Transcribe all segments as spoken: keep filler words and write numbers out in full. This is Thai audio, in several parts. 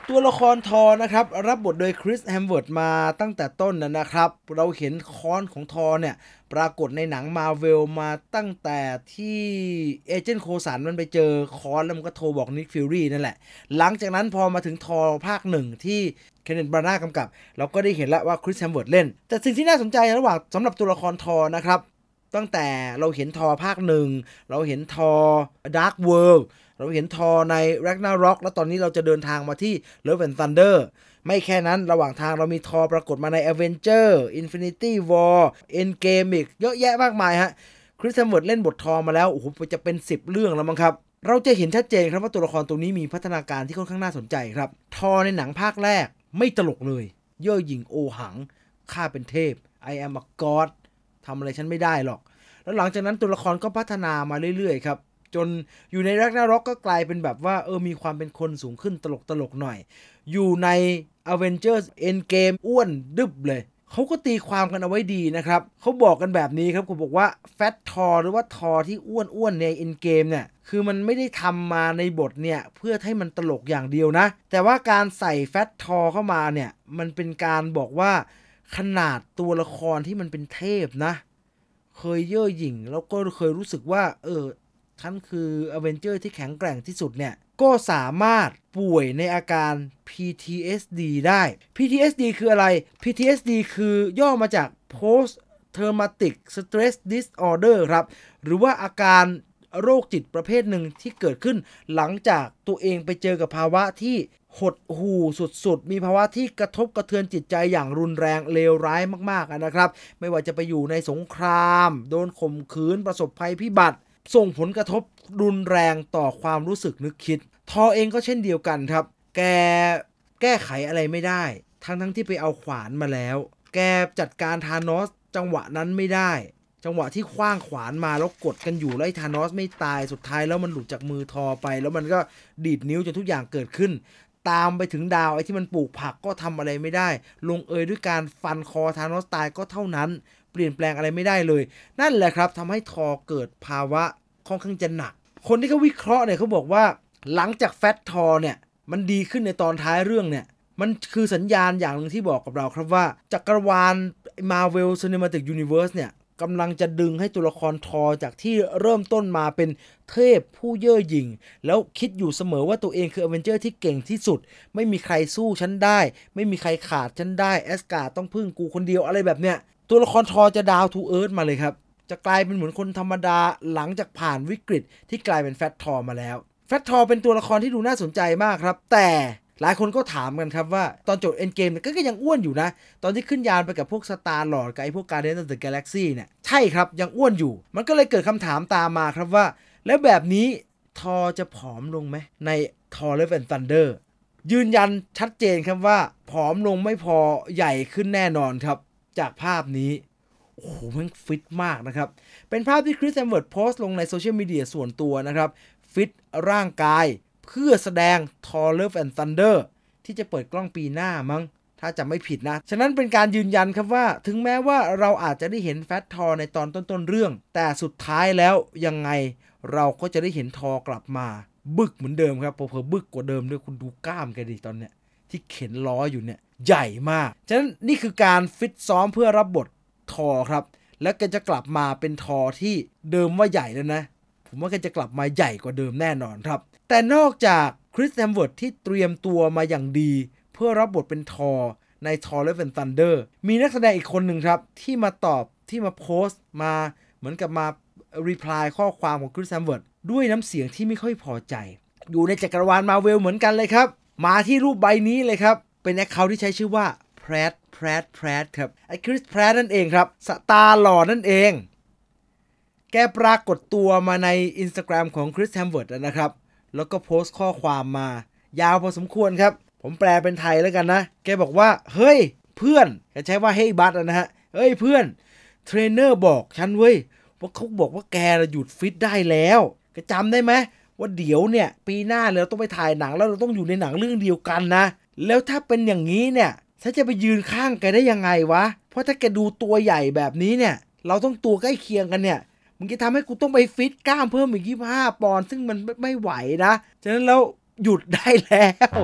ตัวละครทอนะครับรับบทโดยคริสแฮมเวิร์ดมาตั้งแต่ต้นนะนะครับเราเห็นค้อนของทอเนี่ยปรากฏในหนังมาเวลมาตั้งแต่ที่เอเจนต์โคสันมันไปเจอค้อนแล้วมันก็โทรบอกนิกฟิลลี่นั่นแหละหลังจากนั้นพอมาถึงทอภาคหนึ่งที่เคนเนธ บราน่ากำกับเราก็ได้เห็นแล้วว่าคริสแฮมเวิร์ดเล่นแต่สิ่งที่น่าสนใจระหว่างสำหรับตัวละครทอนะครับตั้งแต่เราเห็นทอภาคหนึ่งเราเห็นทอดาร์กเวิลด์เราเห็นทอใน Ragnarok แล้วตอนนี้เราจะเดินทางมาที่ Love and Thunder ไม่แค่นั้นระหว่างทางเรามีทอปรากฏมาใน Avenger Infinity War Endgame อีกเยอะแยะมากมายฮะคริส แฮมเวิร์ดเล่นบททอมาแล้วโอ้โหจะเป็นสิบเรื่องแล้วมั้งครับเราจะเห็นชัดเจนครับว่าตัวละครตัวนี้มีพัฒนาการที่ค่อนข้างน่าสนใจครับทอในหนังภาคแรกไม่ตลกเลยเย่อหยิ่งโอหังข้าเป็นเทพ I am a god ทำอะไรฉันไม่ได้หรอกแล้วหลังจากนั้นตัวละครก็พัฒนามาเรื่อยๆครับจนอยู่ใน Ragnarok ก็กลายเป็นแบบว่าเออมีความเป็นคนสูงขึ้นตลกตลกหน่อยอยู่ใน Avengers Endgame อ้วนดึบเลยเขาก็ตีความกันเอาไว้ดีนะครับเขาบอกกันแบบนี้ครับเขาบอกว่า Fat Thor หรือว่าทอที่อ้วนๆใน Endgame เนี่ยคือมันไม่ได้ทำมาในบทเนี่ยเพื่อให้มันตลกอย่างเดียวนะแต่ว่าการใส่ Fat Thor เข้ามาเนี่ยมันเป็นการบอกว่าขนาดตัวละครที่มันเป็นเทพนะเคยเย่อหยิ่งแล้วก็เคยรู้สึกว่าเออฉันคืออเวนเจอร์ที่แข็งแกร่งที่สุดเนี่ยก็สามารถป่วยในอาการ พี ที เอส ดี ได้ พี ที เอส ดี คืออะไร พี ที เอส ดี คือย่อมาจาก Post Traumatic Stress Disorder ครับหรือว่าอาการโรคจิตประเภทหนึ่งที่เกิดขึ้นหลังจากตัวเองไปเจอกับภาวะที่หดหู่สุดๆมีภาวะที่กระทบกระเทือนจิตใจอย่างรุนแรงเลวร้ายมากๆนะครับไม่ว่าจะไปอยู่ในสงครามโดนข่มขืนประสบภัยพิบัติส่งผลกระทบรุนแรงต่อความรู้สึกนึกคิดทอเองก็เช่นเดียวกันครับแกแก้ไขอะไรไม่ได้ทั้งทั้งที่ไปเอาขวานมาแล้วแกจัดการธานอสจังหวะนั้นไม่ได้จังหวะที่คว้างขวานมาแล้วกดกันอยู่แล้วธานอสไม่ตายสุดท้ายแล้วมันหลุดจากมือทอไปแล้วมันก็ดีดนิ้วจนทุกอย่างเกิดขึ้นตามไปถึงดาวไอ้ที่มันปลูกผักก็ทำอะไรไม่ได้ลงเอยด้วยการฟันคอธานอสตายก็เท่านั้นเปลี่ยนแปลงอะไรไม่ได้เลยนั่นแหละครับทำให้ทอเกิดภาวะค่อนข้างจะหนักคนที่เขาวิเคราะห์เนี่ยเขาบอกว่าหลังจากแฟตทอเนี่ยมันดีขึ้นในตอนท้ายเรื่องเนี่ยมันคือสัญญาณอย่างหนึ่งที่บอกกับเราครับว่าจักรวาล Marvel Cinematic Universe เนี่ยกำลังจะดึงให้ตัวละครทอจากที่เริ่มต้นมาเป็นเทพผู้เย่อหยิ่งแล้วคิดอยู่เสมอว่าตัวเองคืออเวนเจอร์ที่เก่งที่สุดไม่มีใครสู้ฉันได้ไม่มีใครขาดฉันได้แอสการ์ดต้องพึ่งกูคนเดียวอะไรแบบเนี้ยตัวละครทอจะดาวทูเอิร์ธมาเลยครับจะกลายเป็นเหมือนคนธรรมดาหลังจากผ่านวิกฤตที่กลายเป็นแฟตทอมาแล้วแฟตทอเป็นตัวละครที่ดูน่าสนใจมากครับแต่หลายคนก็ถามกันครับว่าตอนจบเอ็นเกมก็ยังอ้วนอยู่นะตอนที่ขึ้นยานไปกับพวกสตาร์ลอร์ดกับไอ้พวกการ์เดียนออฟเดอะกาแล็กซี่เนี่ยใช่ครับยังอ้วนอยู่มันก็เลยเกิดคำถามตามมาครับว่าแล้วแบบนี้ทอจะผอมลงไหมในทอ Love and Thunder ยืนยันชัดเจนครับว่าผอมลงไม่พอใหญ่ขึ้นแน่นอนครับจากภาพนี้โอ้โหมันฟิตมากนะครับเป็นภาพที่คริส แฮมเวิร์ดโพสต์ลงในโซเชียลมีเดียส่วนตัวนะครับฟิตร่างกายเพื่อแสดง Thor Love and Thunder ที่จะเปิดกล้องปีหน้ามั้งถ้าจำไม่ผิดนะฉะนั้นเป็นการยืนยันครับว่าถึงแม้ว่าเราอาจจะได้เห็นแฟตทอในตอนต้นๆเรื่องแต่สุดท้ายแล้วยังไงเราก็จะได้เห็นทอกลับมาบึกเหมือนเดิมครับเผลอๆบึกกว่าเดิมด้วยคุณดูกล้ามแกดิตอนเนี้ยที่เข็นล้ออยู่เนี่ยใหญ่มากฉะนั้นนี่คือการฟิตซ้อมเพื่อรับบททอครับแล้วแกจะกลับมาเป็นทอที่เดิมว่าใหญ่แล้วนะผมว่าแกจะกลับมาใหญ่กว่าเดิมแน่นอนครับแต่นอกจากคริส แฮมเวิร์ดที่เตรียมตัวมาอย่างดีเพื่อรับบทเป็นทอใน Thor Love and Thunder มีนักแสดงอีกคนหนึ่งครับที่มาตอบที่มาโพสต์มาเหมือนกับมารีプライข้อความของคริส แฮมเวิร์ดด้วยน้ำเสียงที่ไม่ค่อยพอใจอยู่ในจักรวาลมาเวลเหมือนกันเลยครับมาที่รูปใบนี้เลยครับเป็นแอคเคาท์ที่ใช้ชื่อว่าแพรดแพรดแพรดครับไอ้คริสแพรดนั่นเองครับสตาร์ลอร์ดนั่นเองแกปรากฏตัวมาใน Instagram ของคริส แฮมเวิร์ดนะครับแล้วก็โพสต์ข้อความมายาวพอสมควรครับผมแปลเป็นไทยแล้วกันนะแกบอกว่าเฮ้ยเพื่อนแกใช้ว่าเฮ้ยบัตนะฮะเฮ้ยเพื่อนเทรนเนอร์บอกฉันเว้ยว่าเขาบอกว่าแกหยุดฟิตได้แล้วแกจำได้ไหมว่าเดี๋ยวเนี่ยปีหน้าเราต้องไปถ่ายหนังแล้วเราต้องอยู่ในหนังเรื่องเดียวกันนะแล้วถ้าเป็นอย่างนี้เนี่ยฉันจะไปยืนข้างแกได้ยังไงวะเพราะถ้าแกดูตัวใหญ่แบบนี้เนี่ยเราต้องตัวใกล้เคียงกันเนี่ยมึงจะทำให้กูต้องไปฟิตกล้ามเพิ่มอีกยี่สิบห้าปอนด์ซึ่งมันไม่ไหวนะฉะนั้นแล้วหยุดได้แล้ว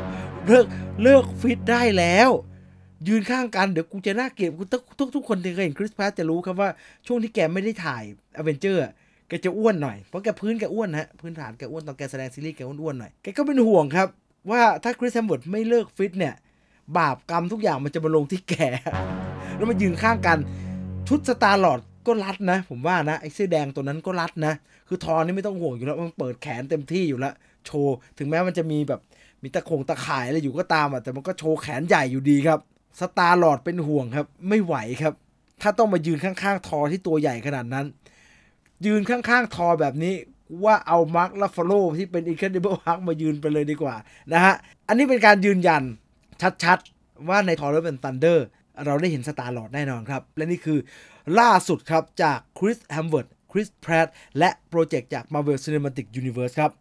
เลิกเลิกฟิตได้แล้วยืนข้างกันเดี๋ยวกูจะน่าเกลียดทุกทุกทุกคนที่เคยเห็นคริสแพทจะรู้ครับว่าช่วงที่แกไม่ได้ถ่ายอเวนเจอร์แกจะอ้วนหน่อยเพราะแกพื้นแกอ้วนฮะพื้นฐานแกอ้วนตอนแกแสดงซีรีส์แกอ้วนๆหน่อยแกก็เป็นห่วงครับว่าถ้าคริสแฮมเวิร์ธไม่เลิกฟิตเนี่ยบาปกรรมทุกอย่างมันจะมาลงที่แกแล้วมายืนข้างกันชุดสตาร์ลอร์ดก็รัดนะผมว่านะไอ้เสื้อแดงตัวนั้นก็รัดนะคือทอนี่ไม่ต้องห่วงอยู่แล้วมันเปิดแขนเต็มที่อยู่แล้วโชว์ถึงแม้มันจะมีแบบมีตะคงตะข่ายอะไรอยู่ก็ตามอ่ะแต่มันก็โชว์แขนใหญ่อยู่ดีครับสตาร์ลอร์ดเป็นห่วงครับไม่ไหวครับถ้าต้องมายืนข้างๆทอที่ตัวใหญ่ขนาดนั้นยืนข้างๆทอแบบนี้ว่าเอามาร์คลาฟาโลที่เป็น Incredible Hulk มายืนไปเลยดีกว่านะฮะอันนี้เป็นการยืนยันชัดๆว่าในทอร์เรนตันเดอร์เราได้เห็นสตาร์ลอร์ดแน่นอนครับและนี่คือล่าสุดครับจากคริสแฮมเวิร์ธคริสแพรตและโปรเจกต์จาก Marvel Cinematic Universe ครับ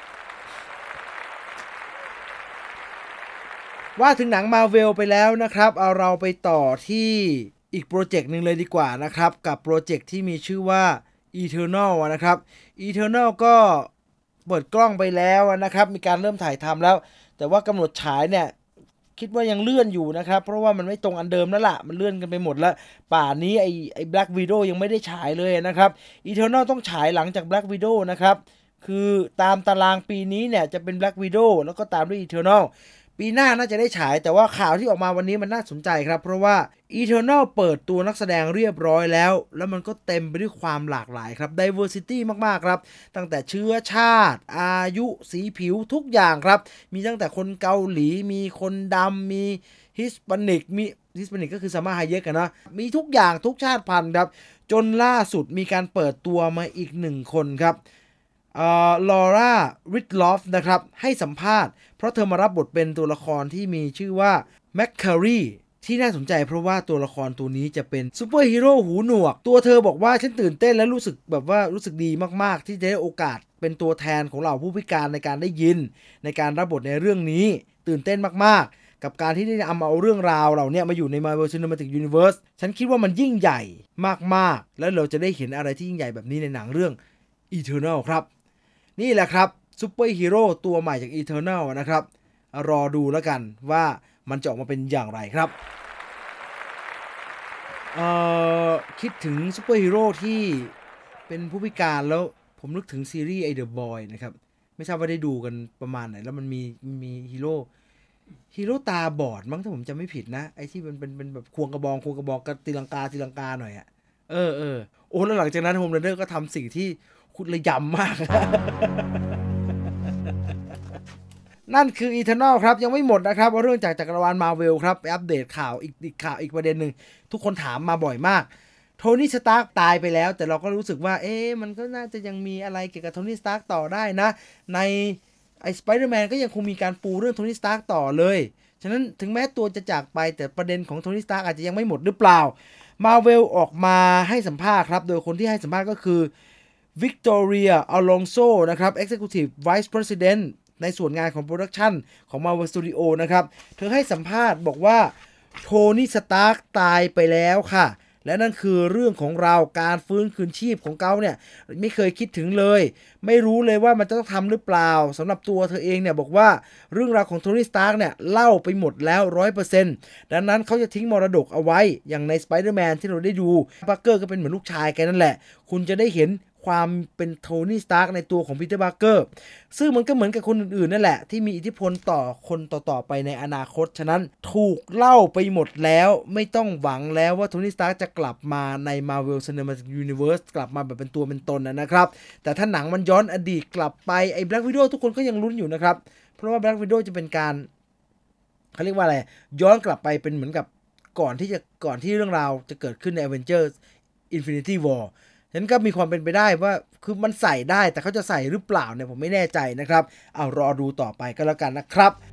ว่าถึงหนัง Marvel ไปแล้วนะครับเอาเราไปต่อที่อีกโปรเจกต์นึงเลยดีกว่านะครับกับโปรเจกต์ที่มีชื่อว่า Eternal นะครับ Eternal ก็เปิดกล้องไปแล้วนะครับมีการเริ่มถ่ายทำแล้วแต่ว่ากำหนดฉายเนี่ยคิดว่ายังเลื่อนอยู่นะครับเพราะว่ามันไม่ตรงอันเดิมแล้วล่ะมันเลื่อนกันไปหมดแล้วป่านนี้ไอ้ไอ้ Black Widow ยังไม่ได้ฉายเลยนะครับ Eternal ต้องฉายหลังจาก Black Widow นะครับคือตามตารางปีนี้เนี่ยจะเป็น Black Widow แล้วก็ตามด้วย Eternal ปีหน้าน่าจะได้ฉายแต่ว่าข่าวที่ออกมาวันนี้มันน่าสนใจครับเพราะว่า Eternal เปิดตัวนักแสดงเรียบร้อยแล้วแล้วมันก็เต็มไปด้วยความหลากหลายครับ diversity มากๆครับตั้งแต่เชื้อชาติอายุสีผิวทุกอย่างครับมีตั้งแต่คนเกาหลีมีคนดำมีฮิสปานิกมีฮิสปานิกก็คือซาม่าไฮเยกกันนะมีทุกอย่างทุกชาติพันธุ์ครับจนล่าสุดมีการเปิดตัวมาอีกหนึ่งคนครับลอร่า ริดลอฟนะครับให้สัมภาษณ์เพราะเธอมารับบทเป็นตัวละครที่มีชื่อว่าแมคคารีที่น่าสนใจเพราะว่าตัวละครตัวนี้จะเป็นซูเปอร์ฮีโร่หูหนวกตัวเธอบอกว่าฉันตื่นเต้นและรู้สึกแบบว่ารู้สึกดีมากๆที่จะได้โอกาสเป็นตัวแทนของเหล่าผู้พิการในการได้ยินในการรับบทในเรื่องนี้ตื่นเต้นมากๆกับการที่ได้นำเอาเรื่องราวเหล่านี้มาอยู่ใน Marvel Cinematic Universe ฉันคิดว่ามันยิ่งใหญ่มากๆแล้วเราจะได้เห็นอะไรที่ยิ่งใหญ่แบบนี้ในหนังเรื่อง Eternal ครับนี่แหละครับซูเปอร์ฮีโร่ตัวใหม่จาก Eternal นะครับรอดูแล้วกันว่ามันจะออกมาเป็นอย่างไรครับเอ่อคิดถึงซูเปอร์ฮีโร่ที่เป็นผู้พิการแล้วผมนึกถึงซีรีส์ไอเดอะบอยนะครับไม่ทราบว่าได้ดูกันประมาณไหนแล้วมันมีมีฮีโร่ฮีโร่ตาบอดมั้งถ้าผมจำไม่ผิดนะไอที่มันเป็นเป็นแบบควงกระบองควงกระบองกับตีลังกาตีลังกาหน่อยอะเออเออโอ้แล้วหลังจากนั้นโฮมแลนเดอร์ก็ทำสิ่งที่คุณระยำมาก นั่นคือ Eternal ครับยังไม่หมดนะครับเรื่องจากจักรวาล Marvel ครับไปอัปเดตข่าวอีกอีกข่าวอีกประเด็นหนึ่งทุกคนถามมาบ่อยมากโทนี่สตาร์กตายไปแล้วแต่เราก็รู้สึกว่าเอ๊ะมันก็น่าจะยังมีอะไรเกี่ยวกับโทนี่สตาร์กต่อได้นะในไอ้ Spider-Man ก็ยังคงมีการปูเรื่องโทนี่สตาร์กต่อเลยฉะนั้นถึงแม้ตัวจะจากไปแต่ประเด็นของโทนี่สตาร์กอาจจะยังไม่หมดหรือเปล่า Marvel ออกมาให้สัมภาษณ์ครับโดยคนที่ให้สัมภาษณ์ก็คือวิกตอเรียอลองโซนะครับ Executive Vice Presidentในส่วนงานของโปรดักชันของ Marvel Studio นะครับเธอให้สัมภาษณ์บอกว่าโทนี่สตาร์กตายไปแล้วค่ะและนั่นคือเรื่องของเราการฟื้นคืนชีพของเขาเนี่ยไม่เคยคิดถึงเลยไม่รู้เลยว่ามันจะต้องทำหรือเปล่าสำหรับตัวเธอเองเนี่ยบอกว่าเรื่องราวของโทนี่สตาร์กเนี่ยเล่าไปหมดแล้ว ร้อยเปอร์เซ็นต์ ดังนั้นเขาจะทิ้งมรดกเอาไว้อย่างใน Spider-Man ที่เราได้ดูปาร์เกอร์ก็เป็นเหมือนลูกชายแกนั่นแหละคุณจะได้เห็นความเป็นโทนี่สตาร์กในตัวของปีเตอร์ พาร์เกอร์ซึ่งมันก็เหมือนกับคนอื่นๆนั่นแหละที่มีอิทธิพลต่อคนต่อๆไปในอนาคตฉะนั้นถูกเล่าไปหมดแล้วไม่ต้องหวังแล้วว่าโทนี่สตาร์กจะกลับมาใน Marvel Cinematic Universe กลับมาแบบเป็นตัวเป็นตนนะครับแต่ถ้าหนังมันย้อนอดีตกลับไปไอ้ Black Widow ทุกคนก็ยังลุ้นอยู่นะครับเพราะว่า Black Widow จะเป็นการเขาเรียกว่าอะไรย้อนกลับไปเป็นเหมือนกับก่อนที่จะก่อนที่เรื่องราวจะเกิดขึ้นใน Avengers Infinity Warฉะนั้นก็มีความเป็นไปได้ว่าคือมันใส่ได้แต่เขาจะใส่หรือเปล่าเนี่ยผมไม่แน่ใจนะครับเอารอดูต่อไปก็แล้วกันนะครับ